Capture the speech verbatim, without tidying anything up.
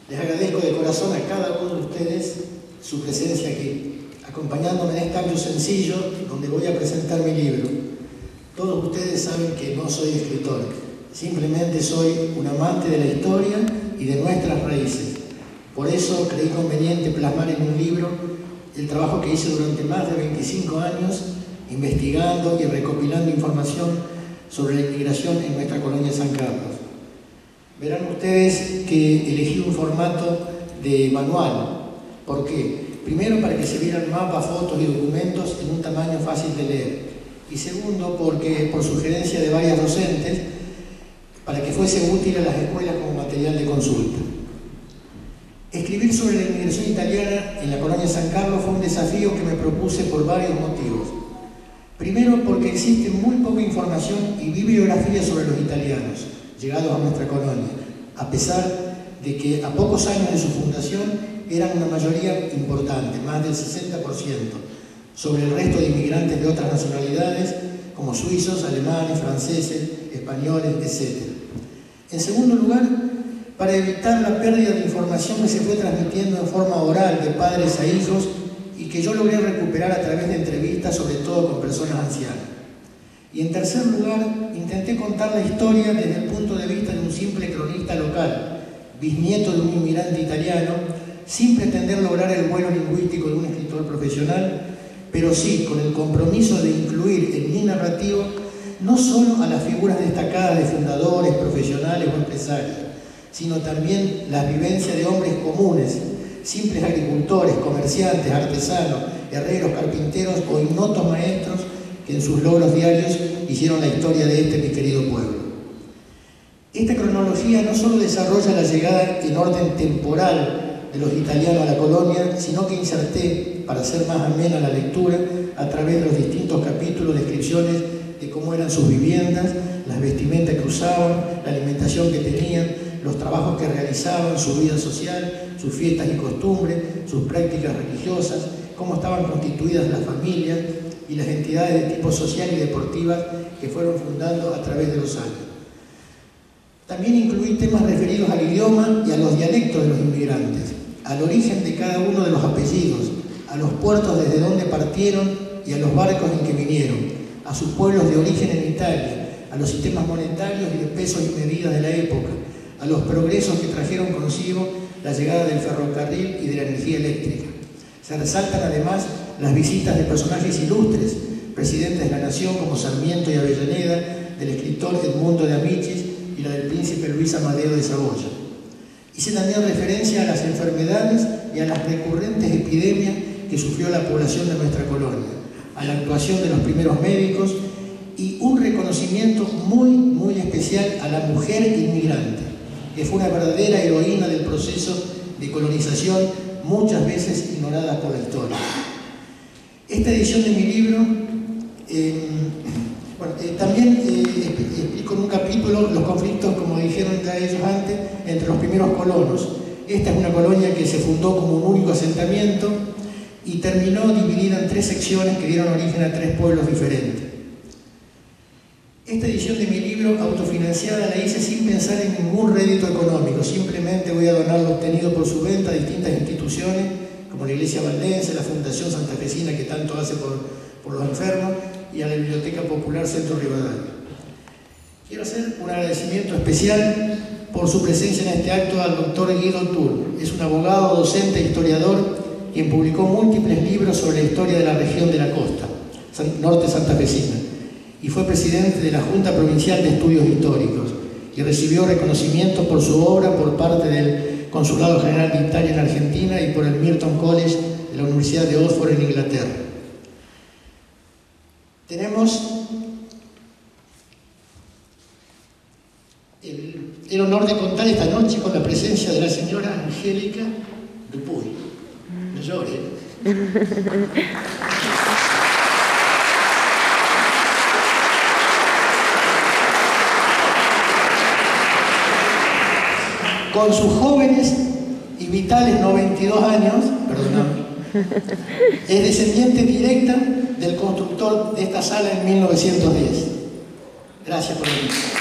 Les agradezco de corazón a cada uno de ustedes su presencia aquí, acompañándome en este acto sencillo donde voy a presentar mi libro. Todos ustedes saben que no soy escritor, simplemente soy un amante de la historia y de nuestras raíces. Por eso creí conveniente plasmar en un libro el trabajo que hice durante más de veinticinco años, investigando y recopilando información sobre la inmigración en nuestra colonia San Carlos. Verán ustedes que elegí un formato de manual. ¿Por qué? Primero, para que se vieran mapas, fotos y documentos en un tamaño fácil de leer. Y segundo, porque por sugerencia de varias docentes, para que fuese útil a las escuelas como material de consulta. Escribir sobre la inmigración italiana en la colonia San Carlos fue un desafío que me propuse por varios motivos. Primero, porque existe muy poca información y bibliografía sobre los italianos llegados a nuestra colonia, a pesar de que a pocos años de su fundación eran una mayoría importante, más del sesenta por ciento, sobre el resto de inmigrantes de otras nacionalidades, como suizos, alemanes, franceses, españoles, etcétera. En segundo lugar, para evitar la pérdida de información que se fue transmitiendo en forma oral de padres a hijos y que yo logré recuperar a través de entrevistas, sobre todo con personas ancianas. Y en tercer lugar, intenté contar la historia desde el punto de vista de un simple cronista local, bisnieto de un inmigrante italiano, sin pretender lograr el vuelo lingüístico de un escritor profesional, pero sí con el compromiso de incluir en mi narrativo no solo a las figuras destacadas de fundadores, profesionales o empresarios, sino también las vivencias de hombres comunes, simples agricultores, comerciantes, artesanos, herreros, carpinteros o ignotos maestros que en sus logros diarios hicieron la historia de este mi querido pueblo. Esta cronología no solo desarrolla la llegada en orden temporal de los italianos a la colonia, sino que inserté, para hacer más amena la lectura, a través de los distintos capítulos, descripciones de cómo eran sus viviendas, las vestimentas que usaban, la alimentación que tenían, los trabajos que realizaban, su vida social, sus fiestas y costumbres, sus prácticas religiosas, cómo estaban constituidas las familias y las entidades de tipo social y deportivas que fueron fundando a través de los años. También incluí temas referidos al idioma y a los dialectos de los inmigrantes, al origen de cada uno de los apellidos, a los puertos desde donde partieron y a los barcos en que vinieron, a sus pueblos de origen en Italia, a los sistemas monetarios y de pesos y medidas de la época, a los progresos que trajeron consigo la llegada del ferrocarril y de la energía eléctrica. Se resaltan además las visitas de personajes ilustres, presidentes de la nación como Sarmiento y Avellaneda, del escritor Edmundo de Amicis y la del príncipe Luis Amadeo de Saboya. Hice también referencia a las enfermedades y a las recurrentes epidemias que sufrió la población de nuestra colonia, a la actuación de los primeros médicos y un reconocimiento muy, muy especial a la mujer inmigrante, que fue una verdadera heroína del proceso de colonización, muchas veces ignorada por la historia. Esta edición de mi libro, eh, bueno, eh, también eh, explico en un capítulo los conflictos, como dijeron ya ellos antes, entre los primeros colonos. Esta es una colonia que se fundó como un único asentamiento y terminó dividida en tres secciones que dieron origen a tres pueblos diferentes. Esta edición de mi libro, autofinanciada, la hice sin pensar en ningún rédito económico. Simplemente voy a donar lo obtenido por su venta a distintas instituciones, como la Iglesia Valdense, la Fundación Santafesina, que tanto hace por, por los enfermos, y a la Biblioteca Popular Centro Rivadavia. Quiero hacer un agradecimiento especial por su presencia en este acto al doctor Guido Tur. Es un abogado, docente e historiador, quien publicó múltiples libros sobre la historia de la región de la costa, norte santafesina, y fue presidente de la Junta Provincial de Estudios Históricos, y recibió reconocimiento por su obra por parte del Consulado General de Italia en Argentina y por el Merton College de la Universidad de Oxford en Inglaterra. Tenemos el, el honor de contar esta noche con la presencia de la señora Angélica Dupuy. No llore. Con sus jóvenes y vitales noventa y dos años, perdóname, es descendiente directa del constructor de esta sala en mil novecientos diez. Gracias por venir.